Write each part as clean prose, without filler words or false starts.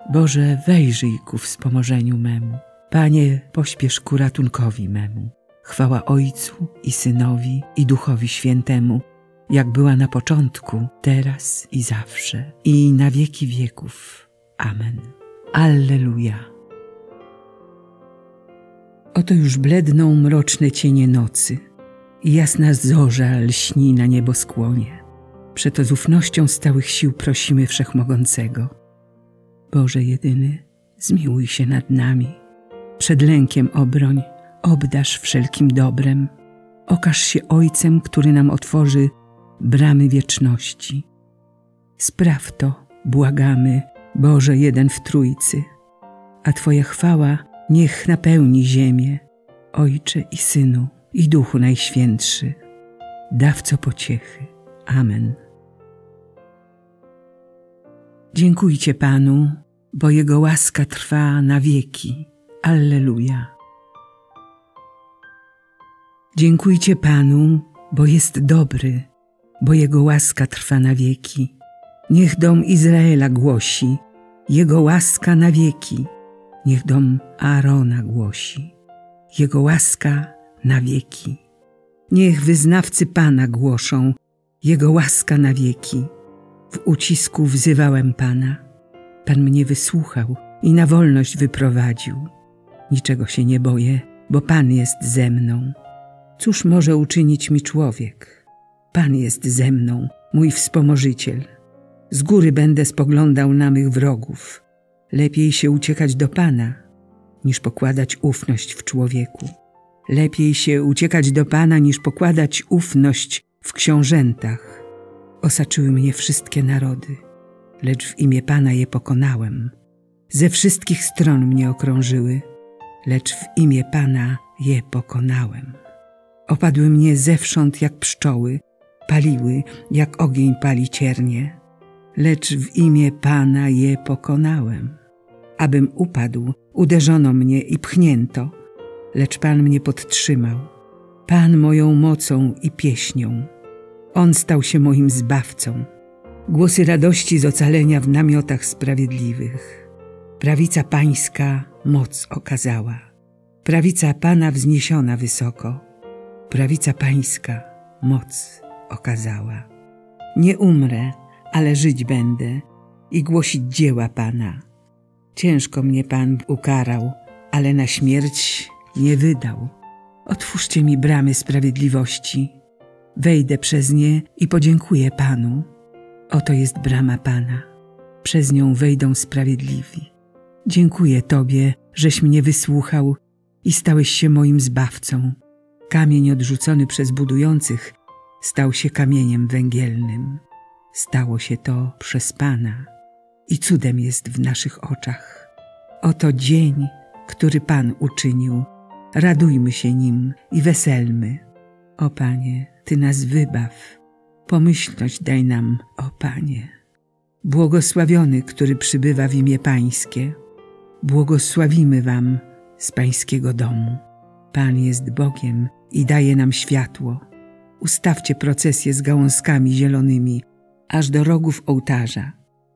Boże, wejrzyj ku wspomożeniu memu. Panie, pośpiesz ku ratunkowi memu. Chwała Ojcu i Synowi i Duchowi Świętemu, jak była na początku, teraz i zawsze, i na wieki wieków. Amen. Alleluja. Oto już bledną mroczne cienie nocy i jasna zorza lśni na nieboskłonie. Przeto z ufnością stałych sił prosimy Wszechmogącego. Boże jedyny, zmiłuj się nad nami. Przed lękiem obroń, obdarz wszelkim dobrem. Okaż się Ojcem, który nam otworzy bramy wieczności. Spraw to, błagamy, Boże jeden w Trójcy, a Twoja chwała niech napełni ziemię, Ojcze i Synu i Duchu Najświętszy, dawco pociechy. Amen. Dziękujcie Panu, bo Jego łaska trwa na wieki. Alleluja. Dziękujcie Panu, bo jest dobry, bo Jego łaska trwa na wieki. Niech dom Izraela głosi, Jego łaska na wieki. Niech dom Aarona głosi, Jego łaska na wieki. Niech wyznawcy Pana głoszą, Jego łaska na wieki. W ucisku wzywałem Pana. Pan mnie wysłuchał i na wolność wyprowadził. Niczego się nie boję, bo Pan jest ze mną. Cóż może uczynić mi człowiek? Pan jest ze mną, mój wspomożyciel. Z góry będę spoglądał na mych wrogów. Lepiej się uciekać do Pana, niż pokładać ufność w człowieku. Lepiej się uciekać do Pana, niż pokładać ufność w książętach. Osaczyły mnie wszystkie narody, lecz w imię Pana je pokonałem. Ze wszystkich stron mnie okrążyły, lecz w imię Pana je pokonałem. Opadły mnie zewsząd jak pszczoły, paliły jak ogień pali ciernie, lecz w imię Pana je pokonałem. Abym upadł, uderzono mnie i pchnięto, lecz Pan mnie podtrzymał. Pan moją mocą i pieśnią. On stał się moim zbawcą. Głosy radości z ocalenia w namiotach sprawiedliwych. Prawica Pańska moc okazała. Prawica Pana wzniesiona wysoko. Prawica Pańska moc okazała. Nie umrę, ale żyć będę i głosić dzieła Pana. Ciężko mnie Pan ukarał, ale na śmierć nie wydał. Otwórzcie mi bramy sprawiedliwości. Wejdę przez nie i podziękuję Panu. Oto jest brama Pana. Przez nią wejdą sprawiedliwi. Dziękuję Tobie, żeś mnie wysłuchał i stałeś się moim zbawcą. Kamień odrzucony przez budujących stał się kamieniem węgielnym. Stało się to przez Pana i cudem jest w naszych oczach. Oto dzień, który Pan uczynił. Radujmy się nim i weselmy. O Panie, Ty nas wybaw. Pomyślność daj nam, o Panie. Błogosławiony, który przybywa w imię Pańskie. Błogosławimy Wam z Pańskiego domu. Pan jest Bogiem i daje nam światło. Ustawcie procesję z gałązkami zielonymi, aż do rogów ołtarza.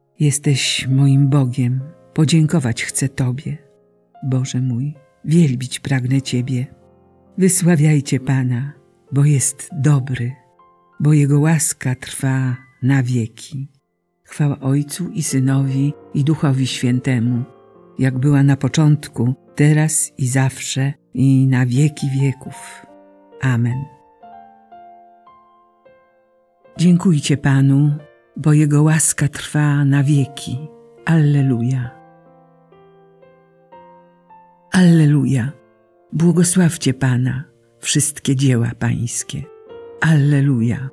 Jesteś moim Bogiem, podziękować chcę Tobie. Boże mój, wielbić pragnę Ciebie. Wysławiajcie Pana, bo jest dobry, bo Jego łaska trwa na wieki. Chwała Ojcu i Synowi i Duchowi Świętemu, jak była na początku, teraz i zawsze, i na wieki wieków. Amen. Dziękujcie Panu, bo Jego łaska trwa na wieki. Alleluja. Alleluja. Błogosławcie Pana, wszystkie dzieła Pańskie. Alleluja.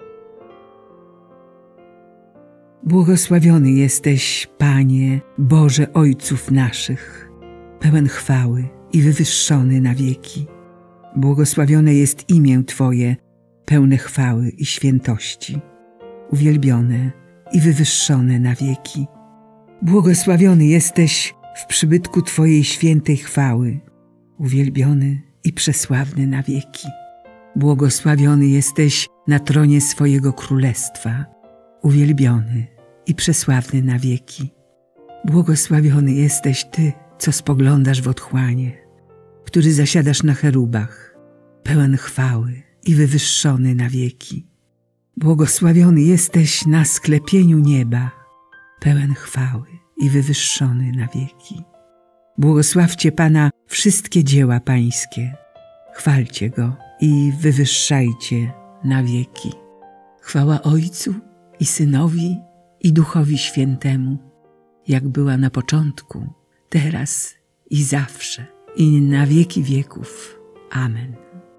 Błogosławiony jesteś, Panie, Boże Ojców naszych, pełen chwały i wywyższony na wieki. Błogosławione jest imię Twoje, pełne chwały i świętości, uwielbione i wywyższone na wieki. Błogosławiony jesteś w przybytku Twojej świętej chwały, uwielbiony i przesławny na wieki. Błogosławiony jesteś na tronie swojego królestwa, uwielbiony i przesławny na wieki. Błogosławiony jesteś Ty, co spoglądasz w otchłanie, który zasiadasz na cherubach, pełen chwały i wywyższony na wieki. Błogosławiony jesteś na sklepieniu nieba, pełen chwały i wywyższony na wieki. Błogosławcie Pana wszystkie dzieła Pańskie, chwalcie Go i wywyższajcie na wieki. Chwała Ojcu i Synowi i Duchowi Świętemu, jak była na początku, teraz i zawsze, i na wieki wieków. Amen.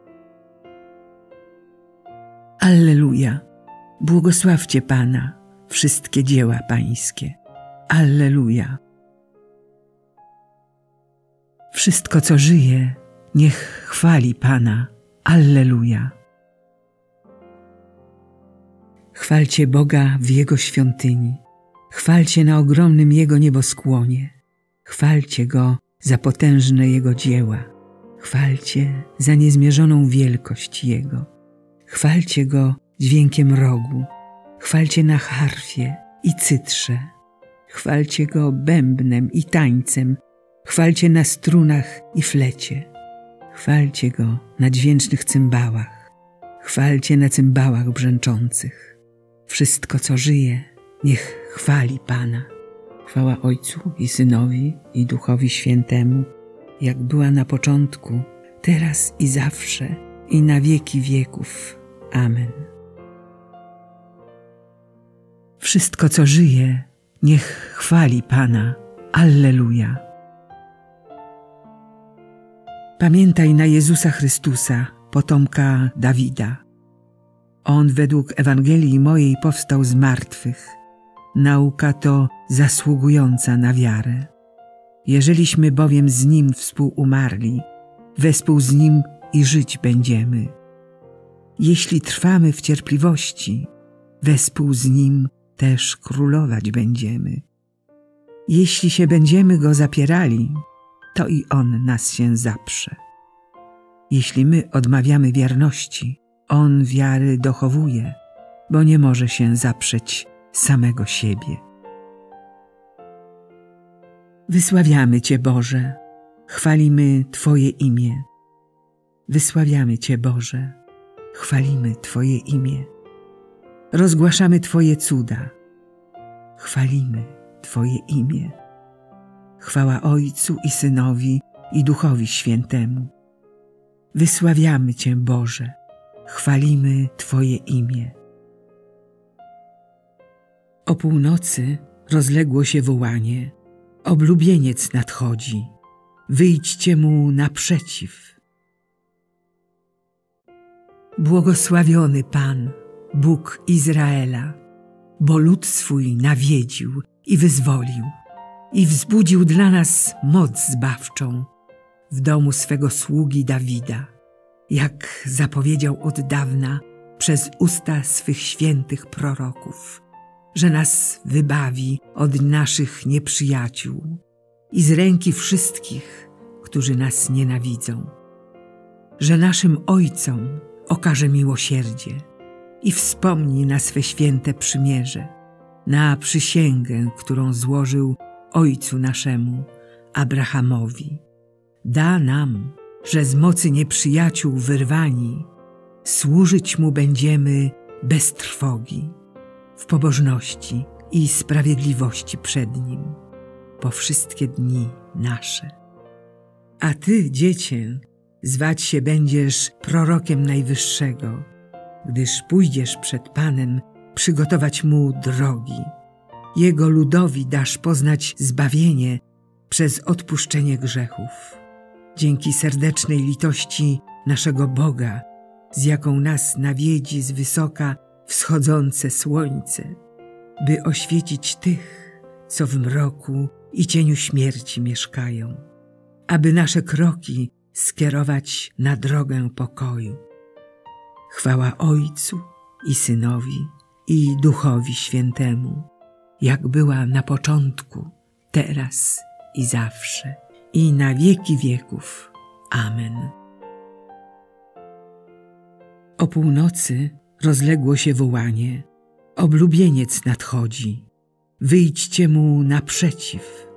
Alleluja! Błogosławcie Pana wszystkie dzieła Pańskie. Alleluja! Wszystko, co żyje, niech chwali Pana. Alleluja! Chwalcie Boga w Jego świątyni. Chwalcie na ogromnym Jego nieboskłonie. Chwalcie Go za potężne Jego dzieła. Chwalcie za niezmierzoną wielkość Jego. Chwalcie Go dźwiękiem rogu. Chwalcie na harfie i cytrze. Chwalcie Go bębnem i tańcem. Chwalcie na strunach i flecie. Chwalcie Go na dźwięcznych cymbałach. Chwalcie na cymbałach brzęczących. Wszystko, co żyje, niech chwali Pana. Chwała Ojcu i Synowi i Duchowi Świętemu, jak była na początku, teraz i zawsze, i na wieki wieków. Amen. Wszystko, co żyje, niech chwali Pana. Alleluja. Pamiętaj na Jezusa Chrystusa, potomka Dawida. On według Ewangelii mojej powstał z martwych. Nauka to zasługująca na wiarę. Jeżeliśmy bowiem z Nim współumarli, wespół z Nim i żyć będziemy. Jeśli trwamy w cierpliwości, wespół z Nim też królować będziemy. Jeśli się będziemy Go zapierali, to i On nas się zaprze. Jeśli my odmawiamy wierności, On wiary dochowuje, bo nie może się zaprzeć samego siebie. Wysławiamy Cię, Boże, chwalimy Twoje imię. Wysławiamy Cię, Boże, chwalimy Twoje imię. Rozgłaszamy Twoje cuda, chwalimy Twoje imię. Chwała Ojcu i Synowi i Duchowi Świętemu. Wysławiamy Cię, Boże, chwalimy Twoje imię. O północy rozległo się wołanie. Oblubieniec nadchodzi. Wyjdźcie Mu naprzeciw. Błogosławiony Pan, Bóg Izraela, bo lud swój nawiedził i wyzwolił i wzbudził dla nas moc zbawczą w domu swego sługi Dawida, jak zapowiedział od dawna przez usta swych świętych proroków, że nas wybawi od naszych nieprzyjaciół i z ręki wszystkich, którzy nas nienawidzą, że naszym ojcom okaże miłosierdzie i wspomni na swe święte przymierze, na przysięgę, którą złożył ojcu naszemu, Abrahamowi. Da nam, że z mocy nieprzyjaciół wyrwani, służyć Mu będziemy bez trwogi, w pobożności i sprawiedliwości przed Nim, po wszystkie dni nasze. A Ty, Dziecię, zwać się będziesz prorokiem Najwyższego, gdyż pójdziesz przed Panem przygotować Mu drogi. Jego ludowi dasz poznać zbawienie przez odpuszczenie grzechów. Dzięki serdecznej litości naszego Boga, z jaką nas nawiedzi z wysoka wschodzące słońce, by oświecić tych, co w mroku i cieniu śmierci mieszkają, aby nasze kroki skierować na drogę pokoju. Chwała Ojcu i Synowi i Duchowi Świętemu, jak była na początku, teraz i zawsze, i na wieki wieków. Amen. O północy rozległo się wołanie. Oblubieniec nadchodzi. wyjdźcie mu naprzeciw.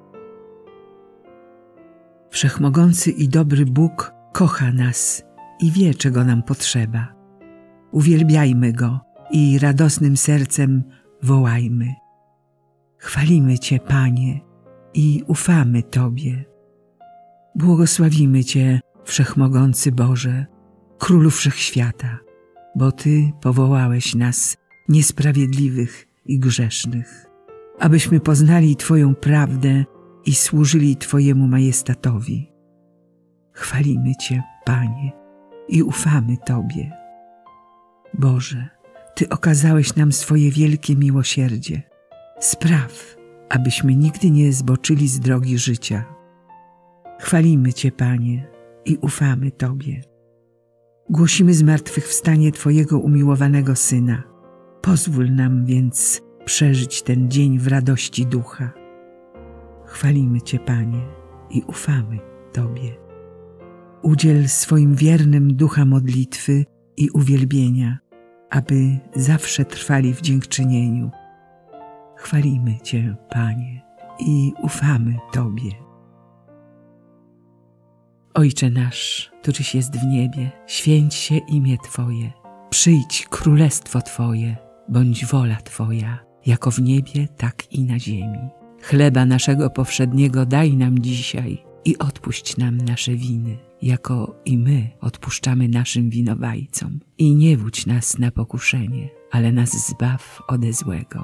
Wszechmogący i dobry Bóg kocha nas i wie, czego nam potrzeba. Uwielbiajmy Go i radosnym sercem wołajmy. Chwalimy Cię, Panie, i ufamy Tobie. Błogosławimy Cię, Wszechmogący Boże, Królu Wszechświata, bo Ty powołałeś nas, niesprawiedliwych i grzesznych, abyśmy poznali Twoją prawdę i służyli Twojemu majestatowi. Chwalimy Cię, Panie, i ufamy Tobie. Boże, Ty okazałeś nam swoje wielkie miłosierdzie. Spraw, abyśmy nigdy nie zboczyli z drogi życia. Chwalimy Cię, Panie, i ufamy Tobie. Głosimy zmartwychwstanie Twojego umiłowanego Syna. Pozwól nam więc przeżyć ten dzień w radości ducha. Chwalimy Cię, Panie, i ufamy Tobie. Udziel swoim wiernym ducha modlitwy i uwielbienia, aby zawsze trwali w dziękczynieniu. Chwalimy Cię, Panie, i ufamy Tobie. Ojcze nasz, któryś jest w niebie, święć się imię Twoje. Przyjdź królestwo Twoje, bądź wola Twoja, jako w niebie, tak i na ziemi. Chleba naszego powszedniego daj nam dzisiaj i odpuść nam nasze winy, jako i my odpuszczamy naszym winowajcom. I nie wódź nas na pokuszenie, ale nas zbaw ode złego.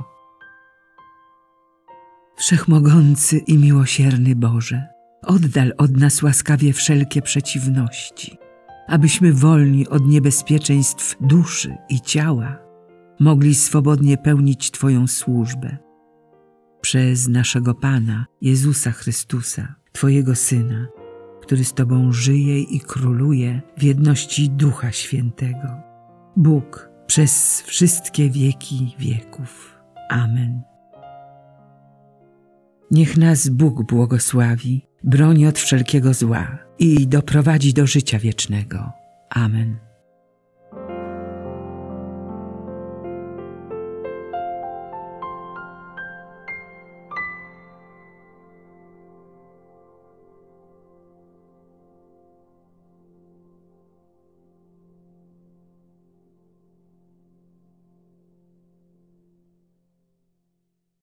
Wszechmogący i miłosierny Boże, oddal od nas łaskawie wszelkie przeciwności, abyśmy wolni od niebezpieczeństw duszy i ciała mogli swobodnie pełnić Twoją służbę. Przez naszego Pana, Jezusa Chrystusa, Twojego Syna, który z Tobą żyje i króluje w jedności Ducha Świętego. Bóg przez wszystkie wieki wieków. Amen. Niech nas Bóg błogosławi, broni od wszelkiego zła i doprowadzi do życia wiecznego. Amen.